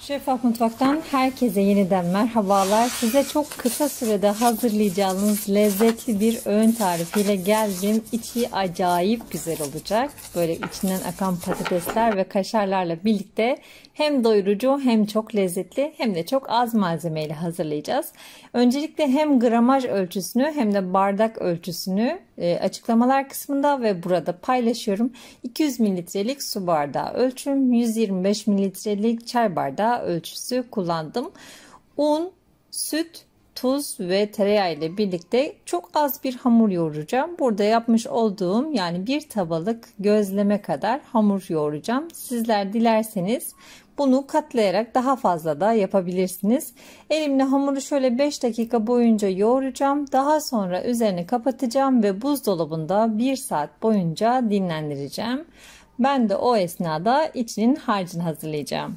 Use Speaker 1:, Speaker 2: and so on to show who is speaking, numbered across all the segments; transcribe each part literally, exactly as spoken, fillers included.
Speaker 1: Şeffaf Mutfak'tan herkese yeniden merhabalar. Size çok kısa sürede hazırlayacağınız lezzetli bir öğün tarifiyle geldim. İçi acayip güzel olacak. Böyle içinden akan patatesler ve kaşarlarla birlikte hem doyurucu hem çok lezzetli hem de çok az malzemeyle hazırlayacağız. Öncelikle hem gramaj ölçüsünü hem de bardak ölçüsünü e, açıklamalar kısmında ve burada paylaşıyorum. iki yüz mililitrelik su bardağı ölçüm, yüz yirmi beş mililitrelik çay bardağı ölçüsü kullandım. Un, süt, tuz ve tereyağı ile birlikte çok az bir hamur yoğuracağım. Burada yapmış olduğum yani bir tabalık gözleme kadar hamur yoğuracağım. Sizler dilerseniz bunu katlayarak daha fazla da yapabilirsiniz. Elimle hamuru şöyle beş dakika boyunca yoğuracağım. Daha sonra üzerini kapatacağım ve buzdolabında bir saat boyunca dinlendireceğim. Ben de o esnada içinin harcını hazırlayacağım.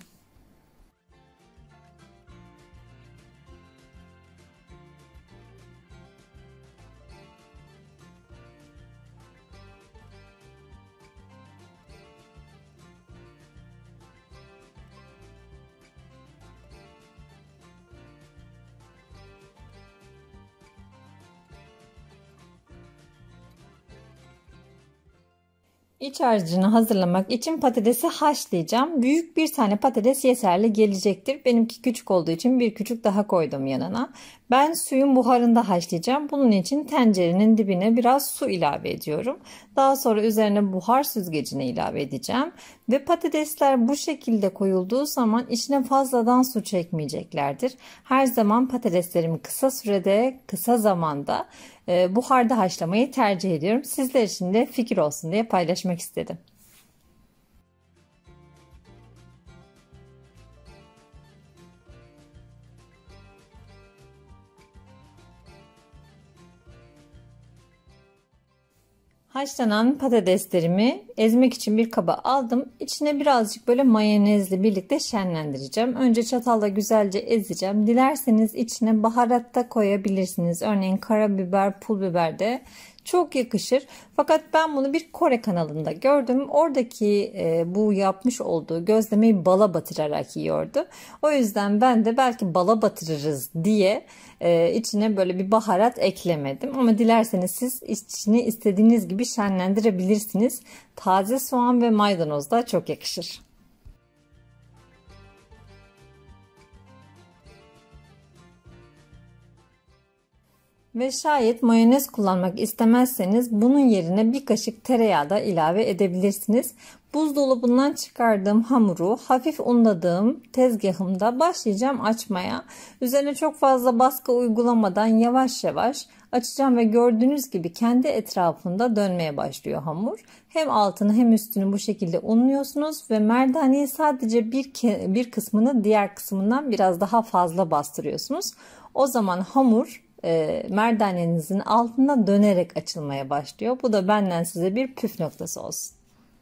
Speaker 1: İç harcını hazırlamak için patatesi haşlayacağım. Büyük bir tane patates yeterli gelecektir. Benimki küçük olduğu için bir küçük daha koydum yanına. Ben suyun buharında haşlayacağım. Bunun için tencerenin dibine biraz su ilave ediyorum. Daha sonra üzerine buhar süzgecini ilave edeceğim. Ve patatesler bu şekilde koyulduğu zaman içine fazladan su çekmeyeceklerdir. Her zaman patateslerimi kısa sürede, kısa zamanda e, buharda haşlamayı tercih ediyorum. Sizler için de fikir olsun diye paylaşmak istedim. Haşlanan patateslerimi ezmek için bir kaba aldım. İçine birazcık böyle mayonezle birlikte şenlendireceğim. Önce çatalla güzelce ezeceğim. Dilerseniz içine baharat da koyabilirsiniz. Örneğin karabiber, pul biber de çok yakışır. Fakat ben bunu bir Kore kanalında gördüm. Oradaki e, bu yapmış olduğu gözlemeyi bala batırarak yiyordu. O yüzden ben de belki bala batırırız diye e, içine böyle bir baharat eklemedim. Ama dilerseniz siz içini istediğiniz gibi şenlendirebilirsiniz. Taze soğan ve maydanoz da çok yakışır. Ve şayet mayonez kullanmak istemezseniz bunun yerine bir kaşık tereyağı da ilave edebilirsiniz. Buzdolabından çıkardığım hamuru hafif unladığım tezgahımda başlayacağım açmaya. Üzerine çok fazla baskı uygulamadan yavaş yavaş açacağım ve gördüğünüz gibi kendi etrafında dönmeye başlıyor hamur. Hem altını hem üstünü bu şekilde unluyorsunuz ve merdaneyi sadece bir, bir kısmını diğer kısmından biraz daha fazla bastırıyorsunuz. O zaman hamur E, merdanenizin altına dönerek açılmaya başlıyor. Bu da benden size bir püf noktası olsun.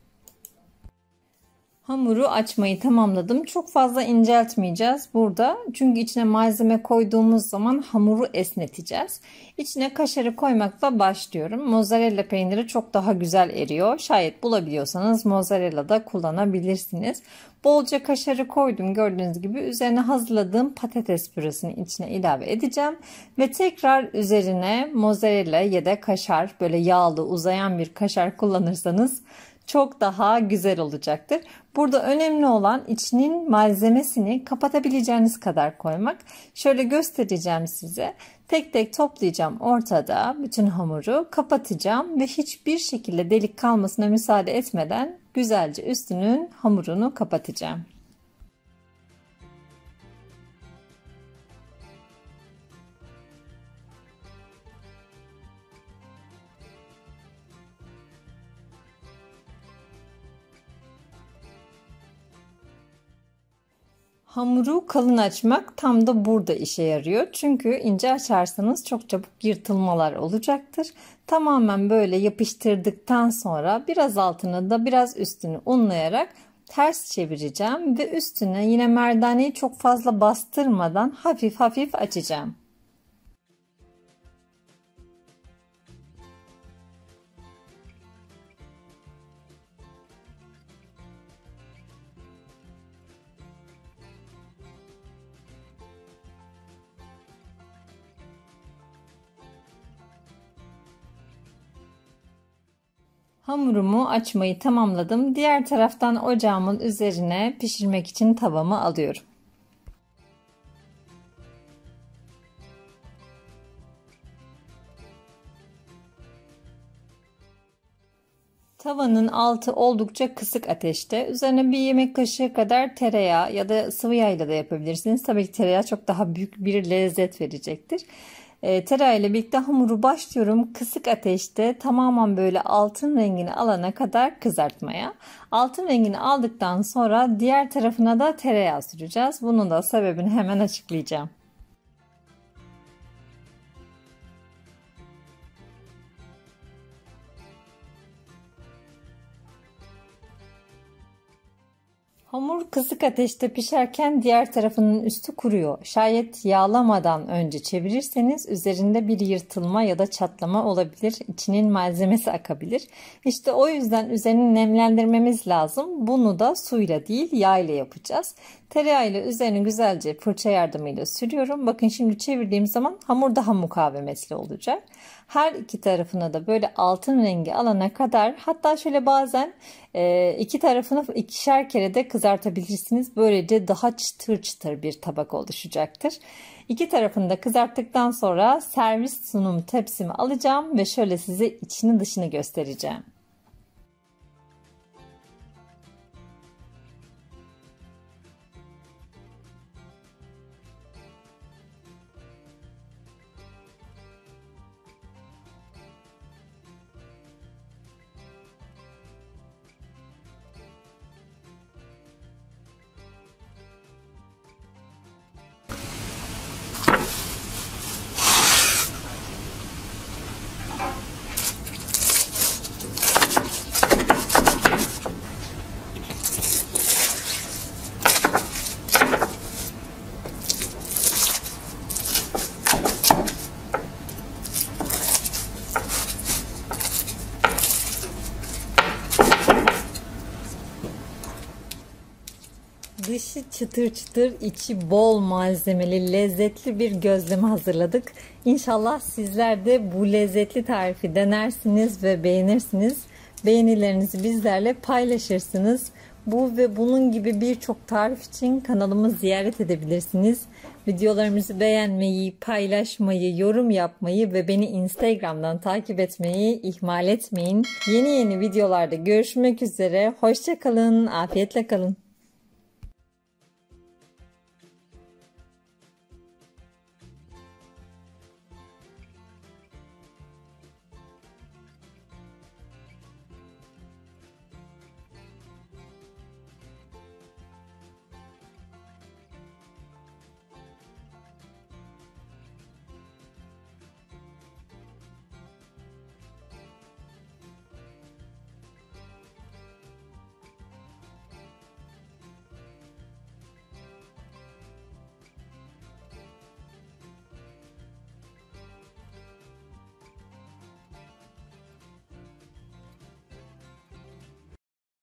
Speaker 1: Hamuru açmayı tamamladım. Çok fazla inceltmeyeceğiz burada. Çünkü içine malzeme koyduğumuz zaman hamuru esneteceğiz. İçine kaşarı koymakla başlıyorum. Mozzarella peyniri çok daha güzel eriyor. Şayet bulabiliyorsanız mozzarella da kullanabilirsiniz. Bolca kaşarı koydum. Gördüğünüz gibi üzerine hazırladığım patates püresini içine ilave edeceğim. Ve tekrar üzerine mozzarella ya da kaşar, böyle yağlı uzayan bir kaşar kullanırsanız çok daha güzel olacaktır. Burada önemli olan içinin malzemesini kapatabileceğiniz kadar koymak. Şöyle göstereceğim size. Tek tek toplayacağım ortada bütün hamuru, kapatacağım ve hiçbir şekilde delik kalmasına müsaade etmeden güzelce üstünün hamurunu kapatacağım. Hamuru kalın açmak tam da burada işe yarıyor. Çünkü ince açarsanız çok çabuk yırtılmalar olacaktır. Tamamen böyle yapıştırdıktan sonra biraz altını da biraz üstünü unlayarak ters çevireceğim ve üstüne yine merdaneyi çok fazla bastırmadan hafif hafif açacağım. Hamurumu açmayı tamamladım. Diğer taraftan ocağımın üzerine pişirmek için tavamı alıyorum. Tavanın altı oldukça kısık ateşte. Üzerine bir yemek kaşığı kadar tereyağı ya da sıvı yağla da yapabilirsiniz. Tabii ki tereyağı çok daha büyük bir lezzet verecektir. E, tereyağı ile birlikte hamuru başlıyorum. Kısık ateşte tamamen böyle altın rengini alana kadar kızartmaya. Altın rengini aldıktan sonra diğer tarafına da tereyağı süreceğiz. Bunun da sebebini hemen açıklayacağım. Hamur kısık ateşte pişerken diğer tarafının üstü kuruyor. Şayet yağlamadan önce çevirirseniz üzerinde bir yırtılma ya da çatlama olabilir. İçinin malzemesi akabilir. İşte o yüzden üzerini nemlendirmemiz lazım. Bunu da suyla değil yağ ile yapacağız. Tereyağı ile üzerini güzelce fırça yardımıyla sürüyorum. Bakın şimdi çevirdiğim zaman hamur daha mukavemetli olacak. Her iki tarafına da böyle altın rengi alana kadar, hatta şöyle bazen e, iki tarafını ikişer kere de kızartabilirsiniz. Böylece daha çıtır çıtır bir tabak oluşacaktır. İki tarafını da kızarttıktan sonra servis sunum tepsimi alacağım ve şöyle size içini dışını göstereceğim. Dışı çıtır çıtır, içi bol malzemeli, lezzetli bir gözleme hazırladık. İnşallah sizler de bu lezzetli tarifi denersiniz ve beğenirsiniz. Beğenilerinizi bizlerle paylaşırsınız. Bu ve bunun gibi birçok tarif için kanalımı ziyaret edebilirsiniz. Videolarımızı beğenmeyi, paylaşmayı, yorum yapmayı ve beni Instagram'dan takip etmeyi ihmal etmeyin. Yeni yeni videolarda görüşmek üzere. Hoşça kalın, afiyetle kalın.